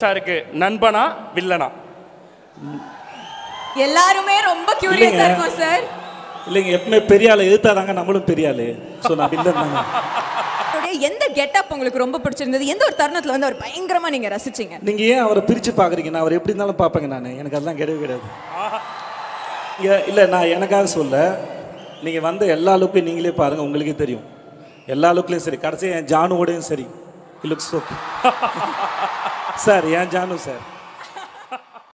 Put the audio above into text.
சாருக்கு நண்பனா வில்லனா? எல்லாருமே ரொம்ப கியூரியஸா இருக்கும் சார். இல்லைங்க, எப்பவுமே பெரிய ஆளை எதிர்த்தாதாங்க நம்மளும் பெரிய ஆளு. ஸோ நான் வில்லன் தாங்க. எந்த கெட்டப் உங்களுக்கு ரொம்ப பிடிச்சிருந்தது? எந்த ஒரு தருணத்துல வந்து அவர் பயங்கரமா நீங்க ரசிச்சீங்க? நீங்க ஏன் அவரை பிரிச்சு பாக்குறீங்க? நான் அவர் எப்படி இருந்தாலும் பார்ப்பேங்க. நான் எனக்கு அதெல்லாம் கிடையவே கிடையாது. இல்லை, நான் எனக்காக சொல்ல, நீங்க வந்த எல்லா லுக்கையும் நீங்களே பாருங்க, உங்களுக்கே தெரியும். எல்லா லுக்லையும் சரி, கடைசி என் ஜானுவோடையும் சரி, இட் லுக்ஸ் ஓகே சார். என் ஜானு சார்